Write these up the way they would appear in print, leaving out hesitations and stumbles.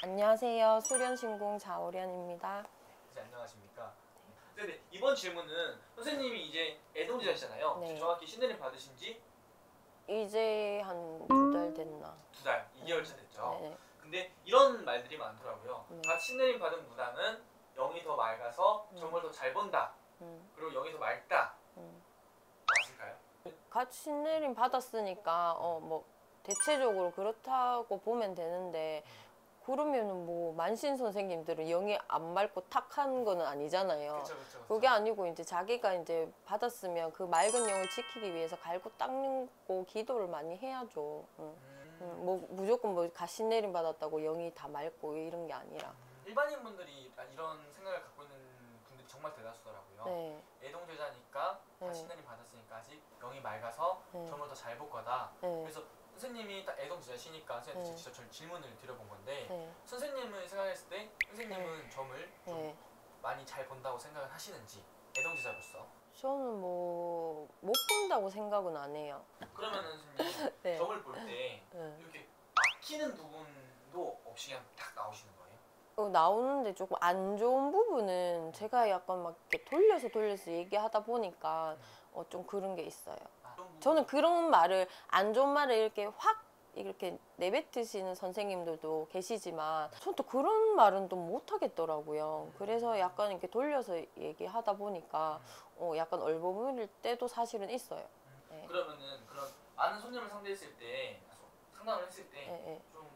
안녕하세요. 수련신공 자오련입니다. 네, 안녕하십니까. 네, 이번 질문은 선생님이 이제 애동제자시잖아요. 네. 정확히 신내림 받으신 지 이제 한 2달 됐나? 2달, 2개월차 됐죠. 네. 근데 이런 말들이 많더라고요. 네. 갓 신내림 받은 무당은 영이 더 맑아서 점을 더 잘 본다. 그리고 영이 더 맑다. 맞을까요? 갓 신내림 받았으니까 뭐 대체적으로 그렇다고 보면 되는데 그러면은 뭐 만신 선생님들은 영이 안 맑고 탁한 거는 아니잖아요. 그쵸. 그게 아니고 이제 자기가 이제 받았으면 그 맑은 영을 지키기 위해서 갈고 닦고 기도를 많이 해야죠. 뭐 무조건 뭐 갓신 내림 받았다고 영이 다 맑고 이런 게 아니라. 일반인 분들이 이런 생각을 갖고 있는 분들이 정말 대다수더라고요. 네. 애동제자니까 네. 갓 신내림 받았으니까 아직 영이 맑아서 네. 점을 더 잘 볼 거다. 네. 그래서 선생님이 딱 애동제자시니까 선생님한테 네. 직접 저 질문을 드려본 건데 네. 선생님을 생각했을 때 선생님은 점을 좀 네. 많이 잘 본다고 생각을 하시는지 애동제자로서. 저는 뭐 못 본다고 생각은 안 해요. 그러면은 선생님 네. 점을 볼 때 네. 이렇게 막히는 부분도 없이 그냥 딱 나오시는 거예요? 나오는데 조금 안 좋은 부분은 제가 약간 막 이렇게 돌려서 얘기하다 보니까 좀 그런 게 있어요. 저는 그런 말을, 안 좋은 말을 이렇게 확 이렇게 내뱉으시는 선생님들도 계시지만 전 또 그런 말은 또 못 하겠더라고요. 그래서 약간 이렇게 돌려서 얘기하다 보니까 약간 얼버무릴 때도 사실은 있어요. 네. 그러면은 그런 많은 손님을 상대했을 때 상담을 했을 때 네. 좀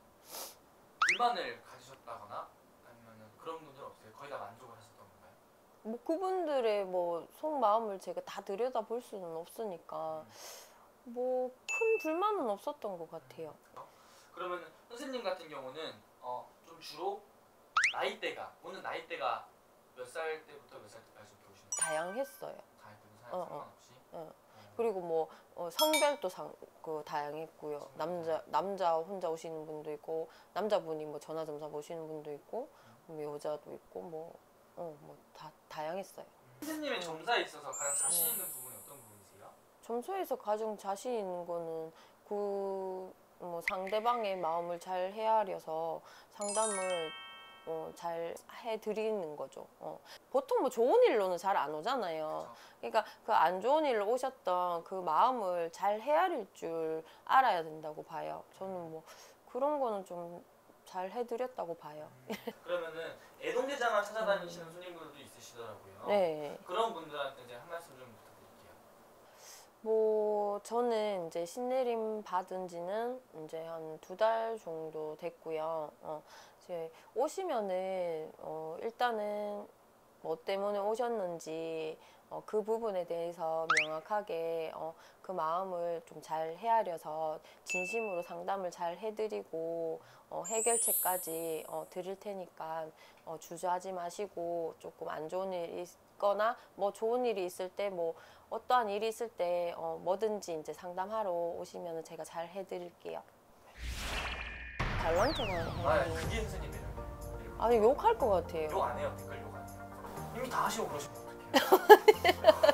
불만을 가지셨다거나 아니면은 그런 분들 없어요? 거의 다 만족을 하셨던 건가요? 뭐 그분들의 뭐 속마음을 제가 다 들여다 볼 수는 없으니까 뭐 큰 불만은 없었던 것 같아요. 그러면 선생님 같은 경우는 좀 주로 오는 나이대가 몇 살 때부터 몇 살 때까지 이렇게 오시는 거예요? 다양했어요. 상관없이? 그리고 뭐 성별도 다양했고요. 남자 혼자 오시는 분도 있고, 남자분이 뭐 전화점사 보시는 분도 있고, 뭐 여자도 있고, 뭐 다 다양했어요. 선생님의 점사에 있어서 가장 자신 있는 부분이 어떤 부분이세요? 점수에서 가장 자신 있는 거는 뭐 상대방의 마음을 잘 헤아려서 상담을 잘 해드리는 거죠. 보통 뭐 좋은 일로는 잘 안 오잖아요. 그러니까 그 안 좋은 일로 오셨던 그 마음을 잘 헤아릴 줄 알아야 된다고 봐요. 저는 뭐 그런 거는 좀 잘 해드렸다고 봐요. 그러면은 애동제자만 찾아다니시는 손님분들도 있으시더라고요. 네. 그런 분들한테 이제 한 말씀 좀 부탁드릴게요. 뭐 저는 이제 신내림 받은 지는 이제 한 2달 정도 됐고요. 이제 오시면은 일단은 뭐 때문에 오셨는지 그 부분에 대해서 명확하게 그 마음을 좀 잘 헤아려서 진심으로 상담을 잘 해드리고 해결책까지 드릴 테니까 주저하지 마시고, 조금 안 좋은 일이 있거나 뭐 좋은 일이 있을 때 뭐 어떠한 일이 있을 때 뭐든지 이제 상담하러 오시면 제가 잘 해드릴게요. 잘난 척하는 그게 선생님이에요. 아니 욕할 것 같아요. 욕 안 해요. 댓글 욕 안 해요. 이미 다 하시고 그러시면 어떡해요?